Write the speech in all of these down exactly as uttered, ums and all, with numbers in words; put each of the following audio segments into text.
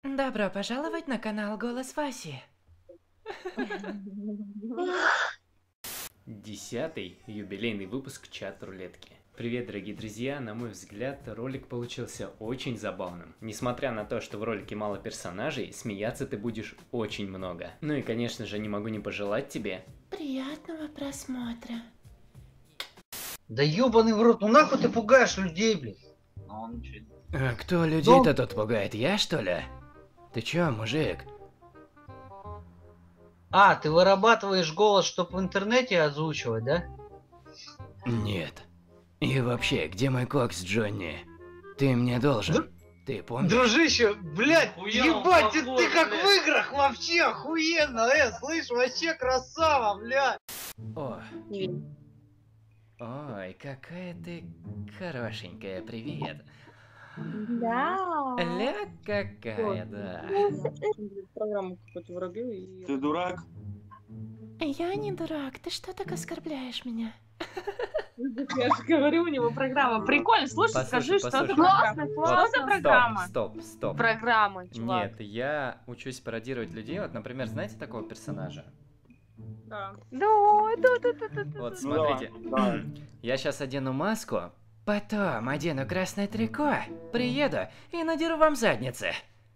Добро пожаловать на канал Голос Васи. Десятый юбилейный выпуск чат-рулетки. Привет, дорогие друзья, на мой взгляд, ролик получился очень забавным. Несмотря на то, что в ролике мало персонажей, смеяться ты будешь очень много. Ну и, конечно же, не могу не пожелать тебе приятного просмотра. Да ёбаный в рот, ну нахуй ты пугаешь людей, блядь? А он ничего. А кто людей-то тут пугает, я что ли? Ты чё, мужик? А, ты вырабатываешь голос, чтобы в интернете озвучивать, да? Нет. И вообще, где мой кокс, Джонни? Ты мне должен. Д... Ты помнишь? Дружище, блядь, Охуел, ебать, ты, похож, ты как блядь. в играх вообще охуенно, э, слышь, вообще красава, блядь. О. Ой, какая ты хорошенькая, привет. Да. Ля какая, да. Программу какую-то врубил и... Ты дурак? Я не дурак, ты что так оскорбляешь меня? Я же говорю, у него программа. Прикольно, слушай, Послушай, скажи, что послушай. это классно, Вот, классно. Что за программа? Стоп, стоп, стоп. Программа, чувак. Нет, я учусь пародировать людей. Вот, например, знаете такого персонажа? Да. Да, да, да, да, да. Вот, Ну смотрите. давай, давай. Я сейчас одену маску, потом одену красное трико, приеду и надеру вам задницы.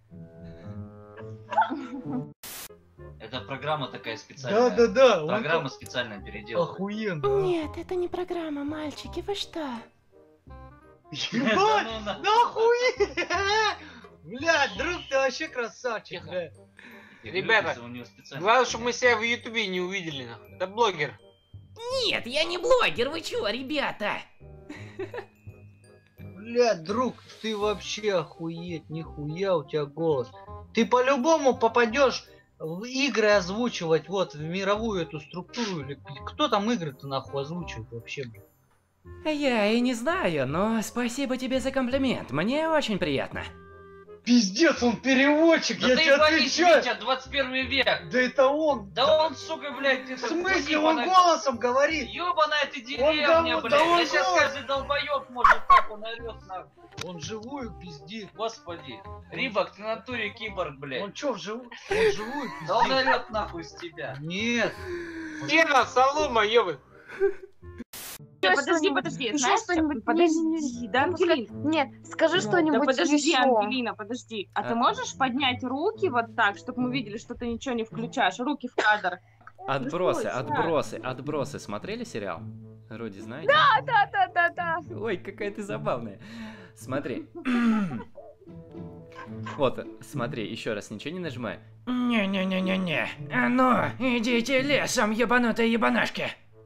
Это программа такая специальная. Да-да-да, он Программа специально переделана. охуенно. Нет, это не программа, мальчики, вы что? Ебать, Ну, на- нахуй! Блядь, друг, ты вообще красавчик, блядь. Ребята, у него специально. главное, чтобы мы себя в Ютубе не увидели. нахуй. Это блогер. Нет, я не блогер, вы чё, ребята? Блядь, друг, ты вообще охуеть, нихуя у тебя голос. Ты по-любому попадешь в игры озвучивать, вот, в мировую эту структуру, или кто там игры-то нахуй озвучивает вообще, блядь? Я и не знаю, но спасибо тебе за комплимент, мне очень приятно. Пиздец, он переводчик, Да я ты тебе ебанись, отвечаю. Витя, двадцать первый век. Да это он. Да он, сука, блядь, В это... смысле, он голосом говорит? Ёбаная ты Он деревня, гов- блядь. да он Да сейчас голос. каждый долбоёб может так, он орёт нахуй. Он живую пиздит. Господи. Рибок, ты в натуре киборг, блядь. Он чё, вживую? Он живую Да он пиздит? орёт нахуй с тебя. Нет. Тема, Солома, ёбы. Подожди, подожди, Еще знаешь, что-нибудь? подожди, да, Ангелин, пускай- нет, скажи Да что-нибудь подожди, еще. Ангелина, подожди. А, А. ты можешь поднять руки вот так, чтобы мы видели, что ты ничего не включаешь? Руки в кадр. Отбросы, Да. отбросы, отбросы. Смотрели сериал? Руди, знаете? Да, да, да, да. Ой, какая ты забавная. Смотри. Вот, смотри, еще раз ничего не нажимай. Не-не-не-не-не. А ну, идите лесом, ебанутые ебанашки.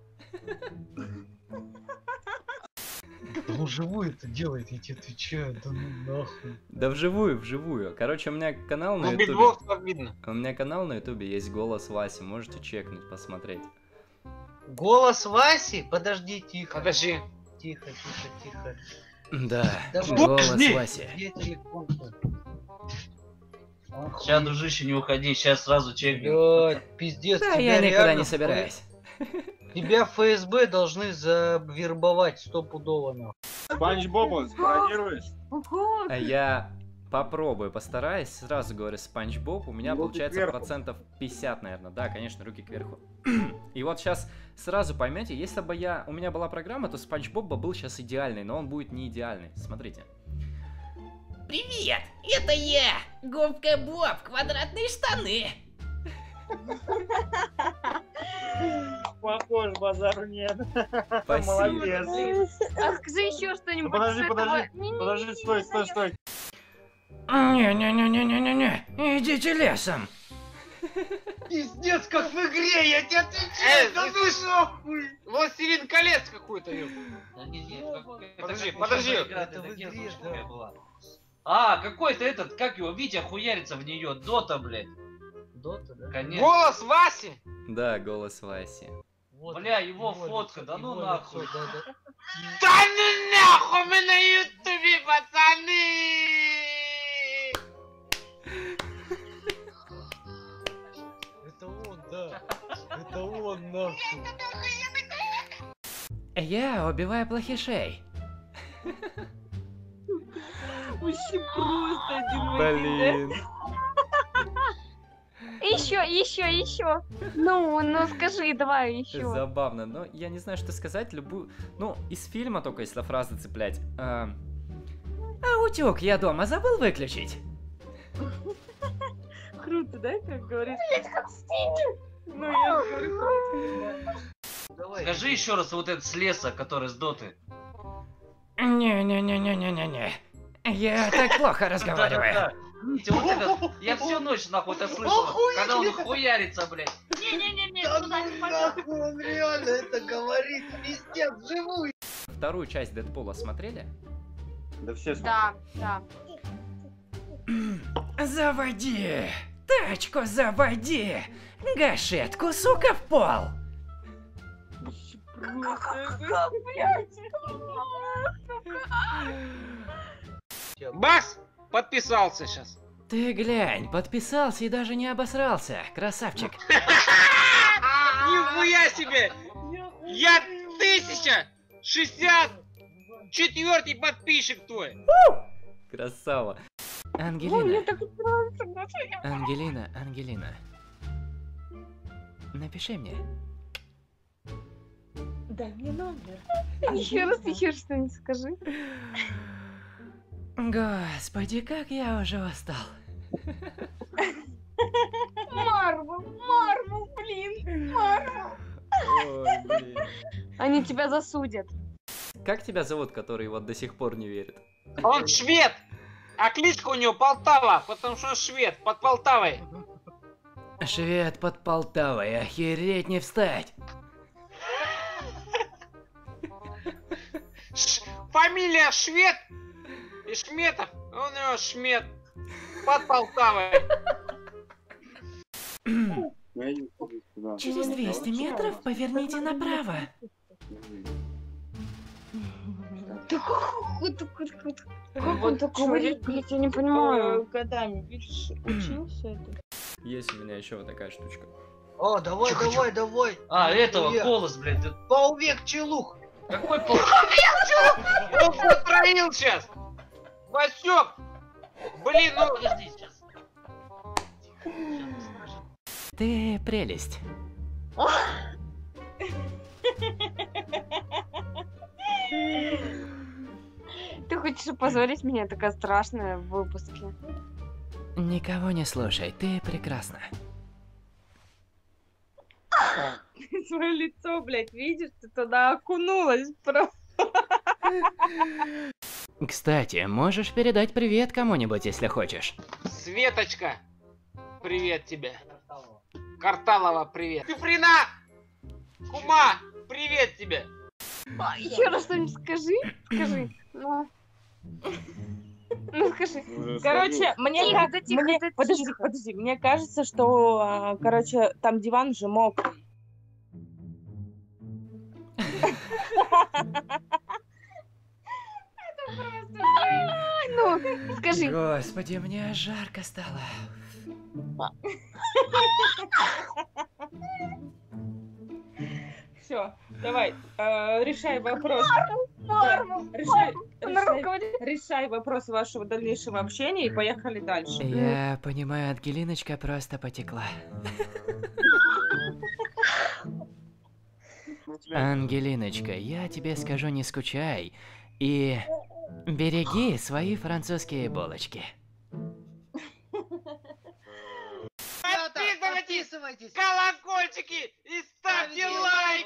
Он живую это делает, я тебе отвечаю, да ну нахуй. Да вживую, вживую. Короче, у меня канал на Ну, ютубе. битбокс как видно. У меня канал на ютубе есть голос Васи, можете чекнуть, посмотреть. Голос Васи? Подожди, тихо. Подожди. Тихо, тихо, тихо. Да, Давай. голос Подожди. Васи. Где телефон-то? Охуеть. Сейчас, дружище, не уходи, сейчас сразу чекнем. Блядь, пиздец, Да, тебя я никуда реально не в собираюсь. Ф- Тебя в ФСБ должны завербовать стопудово, нахуй. Спанч Боба спародируешь? Ого. А я попробую, постараюсь. Сразу говорю, Спанч Боб. У меня Руки получается кверху. процентов пятьдесят, наверное. Да, конечно, руки кверху. И вот сейчас сразу поймете, если бы я, у меня была программа, то Спанч Боб бы был сейчас идеальный, но он будет не идеальный. Смотрите. Привет, это я, Губка Боб, квадратные штаны. Похож, базару нет. Спасибо. Молодец. А скажи еще что-нибудь. Ну, подожди, с этого. подожди, Не-не-не, Подожди, стой, стой, стой. Не-не-не-не-не-не, идите лесом. Пиздец, как в игре, я тебе отвечаю, Э, да ты ну нахуй. Властелин колец какой-то, ёб. Да не, не, как- это Подожди, как подожди. учебная игра, Это это в где игре, слушай, да. какая была. А, какой-то этот, как его, Витя хуярится в нее, Дота, блядь. Дота, да? Конечно. Голос Васи. Да, голос Васи. Вот, Бля, его его фотка, лицо, да ну его нахуй. лицо, да, да. Да ну нахуй, мы на Ютубе, пацаны. Это он, да. Это он, нахуй. Я убиваю плохишей. Вообще просто один в один, да? Блин. Еще, еще, еще. Ну, ну скажи, давай еще. Забавно, но я не знаю, что сказать. Любую... Ну, из фильма только, если фразы цеплять. А, а утюг я дома забыл выключить. Круто, да, как говорит? Ну, я говорю, круто. Давай. Скажи еще раз вот этот с леса, который с доты. Не-не-не-не-не-не-не. Я так плохо разговариваю. Да-да-да. Видите, вот это, я всю ночь нахуй это слышал, Охуеть, когда он блядь. хуярится, блядь. Не-не-не, Да туда ну не пойдем. нахуй, он реально это говорит, пиздец, живую. Вторую часть Дэдпула смотрели? Да все смотрят. Да, да. Заводи! Тачку заводи! Гашетку, сука, в пол! Бакс подписался сейчас. Ты глянь, подписался и даже не обосрался, красавчик. Нихуя себе! Я тысяча шестьдесят четвертый подписчик твой. Красава. Ой, мне Ангелина, так нравится, Господи. Ангелина, Ангелина. Напиши мне. Дай мне номер. Еще раз, еще что-нибудь скажи. Господи, как я уже устал. Марвел, Марвел, блин, Марвел. Ой, блин. Они тебя засудят. Как тебя зовут, который вот до сих пор не верит? Он швед, а кличка у него Полтава, потому что он швед, под Полтавой. Швед под Полтавой, охереть не встать. Ш- фамилия Швед и Шметов, он у него Шмет, под Полтавой. Я не буду сюда. Через двести метров поверните направо. Как он так говорит, блядь, я не понимаю. Годами, видишь, учился это. Есть у меня еще вот такая штучка. О, давай, Чё, давай, давай. А, этого, Нихуя. голос, блядь. да Полвек челух. Какой пол... Он потроил сейчас. Васек. Блин, ну... Подожди сейчас. Ты прелесть. Ты хочешь опозорить меня, такая страшная в выпуске. Никого не слушай, ты прекрасна. Свое лицо, блядь, видишь, ты туда окунулась просто. Кстати, можешь передать привет кому-нибудь, если хочешь. Светочка, привет тебе. Карталова, привет. Киприна! Кума, привет тебе. Еще раз что-нибудь скажи. Скажи. Ну. Ну скажи. Уже Короче, мне Тихо, как... да тихо, мне- да Подожди, тихо. подожди. Мне кажется, что, а, короче, там диван же мокрый. Ну, скажи. Господи, мне жарко стало. Все, давай, э, решай вопрос. Марвел, Да, решай, он решай, руководит. решай вопрос вашего дальнейшего общения и поехали дальше. Я понимаю, Ангелиночка просто потекла. Ангелиночка, я тебе скажу, не скучай. И береги свои французские булочки. Подписывайтесь, Подписывайтесь. колокольчики и ставьте лайки.